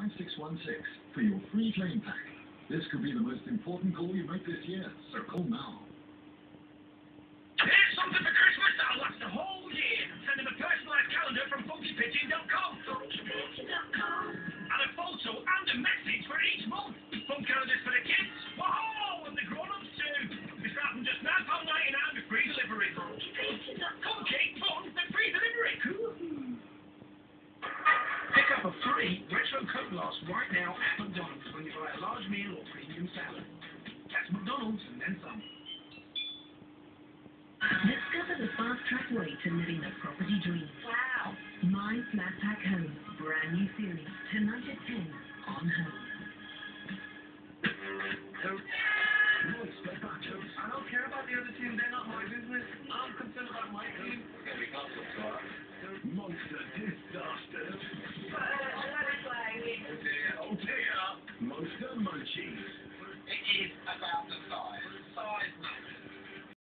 5616 for your free claim pack. This could be the most important call you make this year, so call now. Here's something for Christmas that'll last the whole year. Send them a personalised calendar from funkypigeon.com. Funkypigeon.com. And a photo and a message for each month. Fun calendars for the kids. Whoa! And the grown-ups too. They start from just £9.99 with free delivery. Funkypigeon.com. Funky, fun, and free delivery. Pick up a free retro Coke glass right now at McDonald's when you buy a large meal or premium salad. That's McDonald's and then some. Discover the fast-track way to living the property dream. Wow! My Flat Pack Home, brand new series, tonight at 10 on Home. I don't care about the other team, they're not my business. I'm concerned about my team. It's going to be conflict, Monster